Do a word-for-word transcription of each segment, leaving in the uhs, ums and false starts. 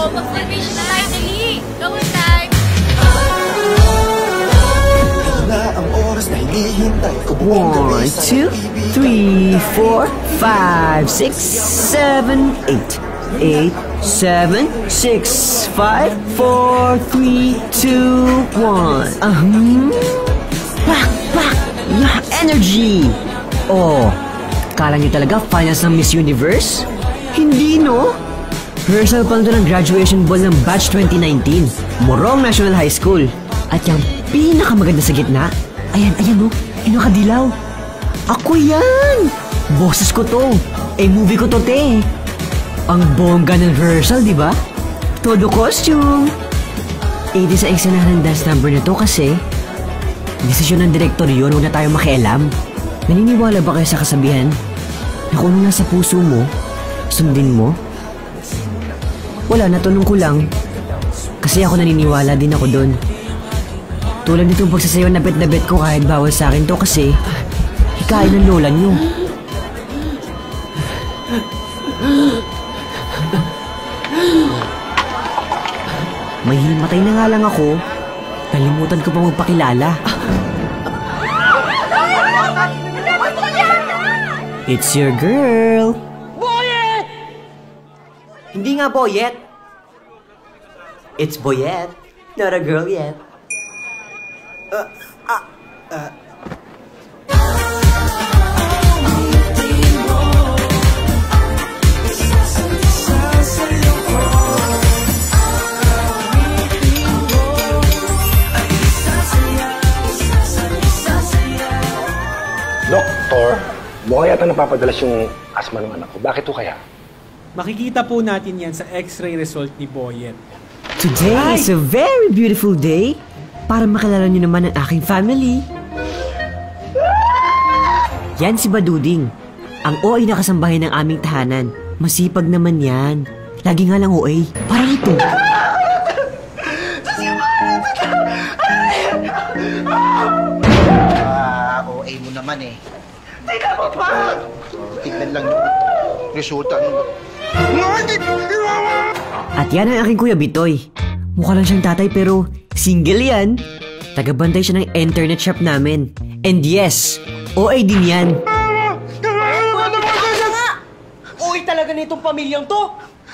Oh, mag-formation na tayo, dali! Go on time! One, two, three, four, five, six, seven, eight. Eight, seven, six, five, four, three, two, one. Uh-huh. Wah, wah, wah, energy! Oh, kala niyo talaga finals ng Miss Universe? Hindi, no? Rehearsal pa lang ng graduation ball ng batch twenty nineteen. Morong National High School. At yung pinakamaganda sa gitna, ayan, ayan, no? Yung nakadilaw. Ako yan! Boses ko to. Eh, movie ko to, te. Ang bongga ng rehearsal, di ba? Todo costume. Eh, di sa eksena ng dance number na to kasi desisyon ng direktor yun, huwag na tayo makialam. Naniniwala ba kayo sa kasabihan na kung ano nasa puso mo, sundin mo? Wala, natanong ko lang. Kasi ako naniniwala din ako doon. Tulad nitong pagsasayaw na bet na bet ko kahit bawal sa akin to kasi hikain ng lola niyo. May himatay na nga lang ako. Nalimutan ko pa magpakilala. It's your girl! Boyet! Hindi nga Boyet. It's Boyet. Not a girl yet. Uh, uh, uh. Doktor, mukhang yata napapadalas yung asma ng anak ko. Bakit to kaya? Makikita po natin yan sa x-ray result ni Boyet. Today Ay! is a very beautiful day para makilala niyo naman ang aking family. Yan si Baduding, ang O A na kasambahay ng aming tahanan. Masipag naman yan. Lagi nga lang O A. Parang ito. Ah, O A mo naman eh. Tignan mo pa! Tignan lang yung resulta. At yan ang aking kuya Bitoy. Mukha lang siyang tatay pero single yan. Tagabantay siya ng internet shop namin. And yes, O A din yan. O A talaga nitong pamilyang to!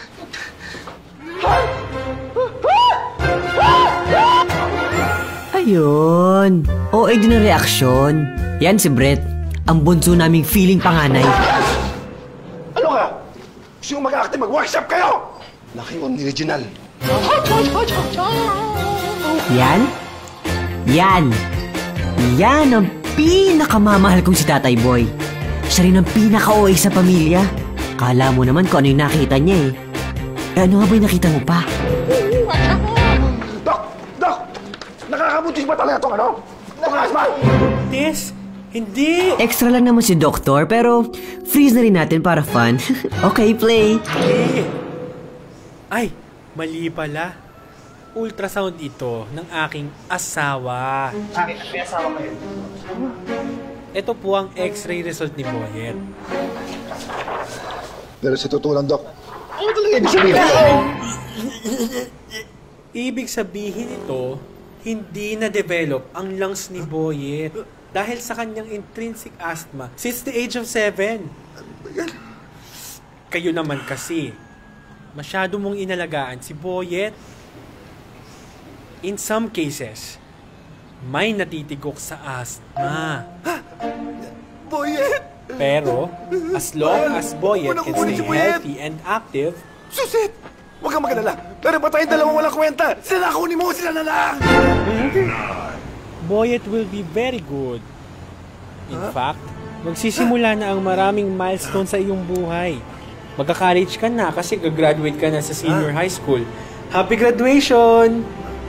Ayun, O A din ang reaksyon. Yan si Brett, ang bunso naming feeling panganay. Ano ka? Gusto yung mag-active, mag-workshop kayo! Laki yung original. Yan? Yan! Yan ang pinakamamahal kong si Tatay Boy. Siya rin ang pinaka-O A sa pamilya. Kala mo naman kung ano yung nakita niya eh. Eh ano nga ba yung nakita mo pa? Dok! Dok! Nakakabutis ba talaga itong ano? Itong asma? Tis, hindi! Extra lang naman si Doktor pero freeze na rin natin para fun. Okay, play! Hindi! Ay, mali pala. Ultrasound ito ng aking asawa. May asawa kayo? Ito po ang x-ray result ni Boyet. Pero sa totoo lang, Dok, ano talaga ibig sabihin? Ibig sabihin ito, hindi na-develop ang lungs ni Boyet dahil sa kanyang intrinsic asthma since the age of seven. Kayo naman kasi, masyado mong inalagaan si Boyet. In some cases, may natitigok sa asthma. Boyet! Pero, as long as Boyet can stay healthy and active, Susit! Huwag kang magalala. Pero pa tayong dalawang walang kwenta. Sila kunin mo, sila na lang! Boyet will be very good. In fact, magsisimula na ang maraming milestone sa iyong buhay. Magka-college ka na kasi gagraduate ka na sa senior high school. Happy graduation!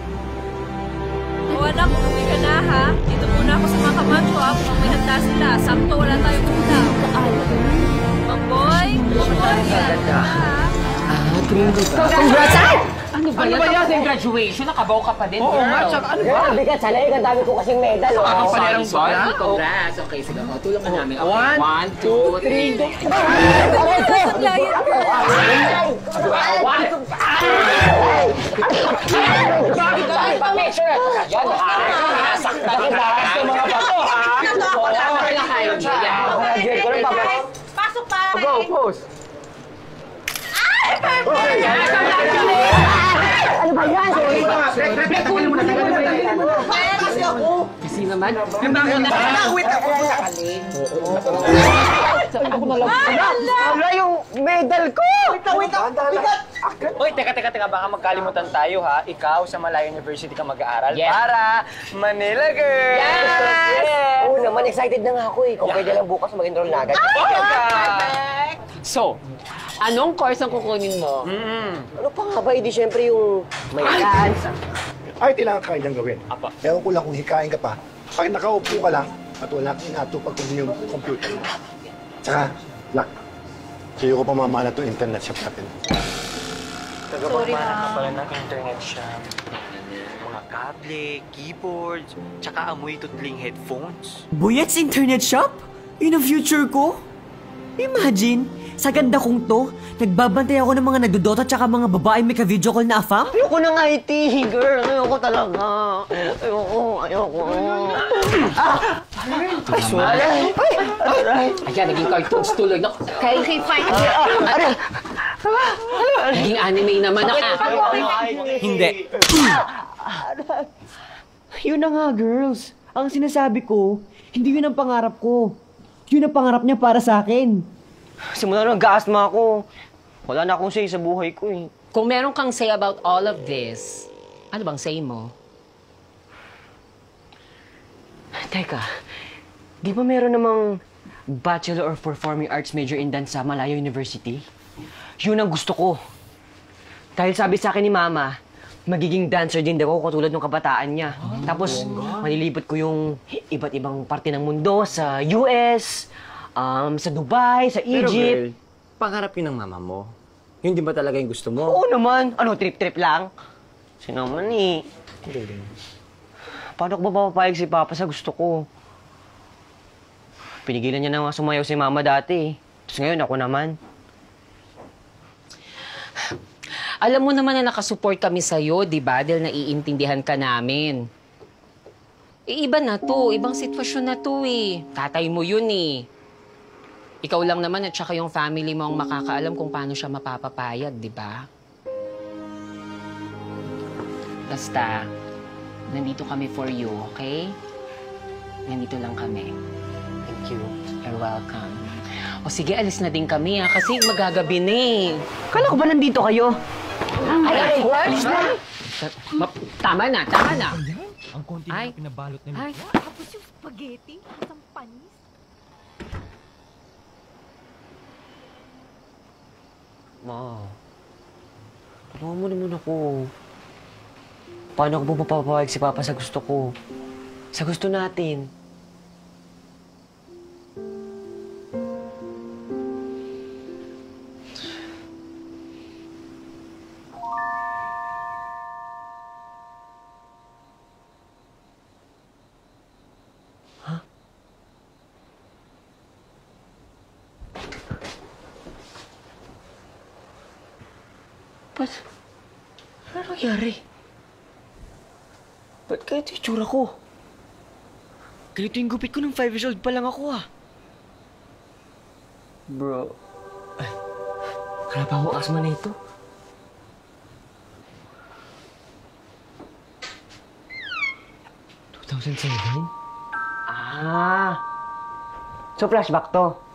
O anak, umuwi ka na ha. Dito muna ako sa mga kamacho ha. Kung may handa sila, sakto wala tayong ulam. Mamboy, mamboy, yan ha. Congrats! Ano ba yan? Ano ba yan? Yung graduation, nakabaw ka pa din. Oo nga, tsaka ano ba? Grabe ka, Chalay. Ang dami ko kasing medal. Ang kapalerang ba? Congrats. Okay, sige. Tulong ka namin. One, two, three. One, two, three. Yan, ah! Sakta ka na! Ito mga bato, ha? Oo, wala kayo. Graduate ko rin, papa. Pasok, pare! Go, pose! Ano ba yan? Kaya kasi ako! Kasi naman, yung bakit na nakawit ako sa kaling. Ako na lang. Wala yung medal ko! Wait lang, wait lang! Bigat! Uy, teka, teka, teka, baka magkalimutan tayo ha. Ikaw sa Malaya University ka mag-aaral Yes. para Manila Girl! Yes! Oo naman, excited na nga ako eh. Kung pwede lang bukas mag-enroll na agad. Perfect! So, anong course ang kukunin mo? Ano pa nga ba? Hindi syempre yung may dance. Ay, kailangan kaya niyang gawin. Apa. Ewan ko lang kung hikain ka pa. Pag nakaupo ka lang at wala kang inatupag kundi yung computer mo. Tsaka, Lak, sa'yo ko pamamana itong internet shop natin. Sorry, ma. pala ng internet shop. Mga kable, keyboards, tsaka amoy tutling headphones. Buyets Internet Shop? Yun ang future ko? Imagine, sa ganda kong to, nagbabantay ako ng mga nagdodota tsaka mga babae may ka-video call na afam? Ayoko ng I T, girl. Ayoko talaga. Ayoko, ayoko. Ay, sorry. Ay, aray. Ayan, naging cartoons tuloy. No? Okay, okay, fine. Aray. Naging anime naman ako. Hindi. Yun na nga, girls. Ang sinasabi ko, hindi yun ang pangarap ko. Yun ang pangarap niya para sa akin. Simula nung nag-asthma ako, wala na akong say sa buhay ko eh. Kung meron kang say about all of this, ano bang say mo? Teka, di ba meron namang Bachelor of Performing Arts major in dance sa Malaya University? Yun ang gusto ko. Dahil sabi sa akin ni Mama, magiging dancer din daw ako katulad ng kabataan niya. Tapos, malilibot ko yung iba't ibang parte ng mundo sa U S, um, sa Dubai, sa Pero Egypt. girl, pangarap yun ng mama mo. Yun di ba talaga yung gusto mo? Oo naman. Ano, trip-trip lang? Sino naman eh. Paano ko ba papapayag si Papa sa gusto ko? Pinigilan niya na nga sumayaw si Mama dati. Tapos ngayon ako naman. Alam mo naman na nakasupport kami sa'yo, di ba? Dahil naiintindihan ka namin. Eh, iba na to. Ibang sitwasyon na to eh. Tatay mo yun eh. Ikaw lang naman at saka yung family mo ang makakaalam kung paano siya mapapapayag, di ba? Basta, nandito kami for you, okay? Nandito lang kami. Thank you. You're welcome. O sige, alis na din kami ha, kasi magagabi na eh. Kala ko ba nandito kayo? Ay, ay, alis na! Ma- tama na, tama na. Ang konti Ay. na pinabalot na Ay, Tapos yung spaghetti, isang panis. Ma, tulungan mo naman ako. Paano ako ba mapapawag si Papa sa gusto ko? Sa gusto natin. Ba't? Ano nangyari? Ba't ganito yung tsura ko? Ganito yung gupit ko nung five years old pa lang ako ah. Bro. Ay, wala pa akong asma na ito. two thousand seven? Ah. So flashback to.